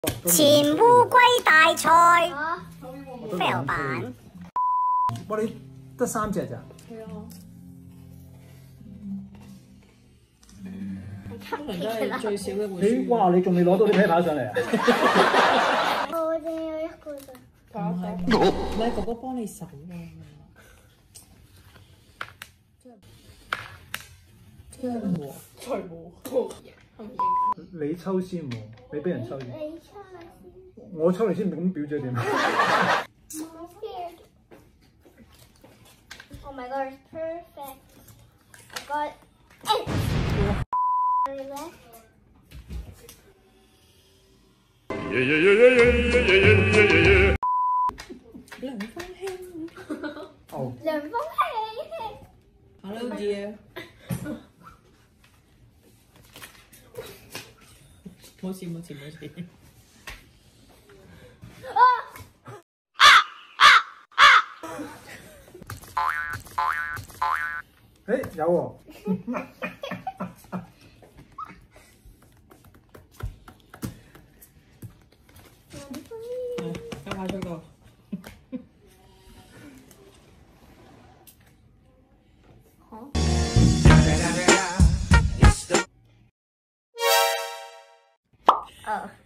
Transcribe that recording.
前烏龜大賽 fail 版。 哇！你得3隻咋？ 係啊。 可能都係最少嘅會輸。 哇！你仲未攞到啲啤牌上嚟啊？ 我淨有一個咋。 唔係哥哥幫你手啊！真係冇，才冇。 你抽先喎，你俾人抽先。 你抽先。 我抽你先，咁表姐點啊 ？Oh my god, it's perfect. I got it. Yeah. 涼風輕。 哦。 涼風輕。 Hello dear。冇事冇事冇事。 誒有喎。 交下出個。 哦。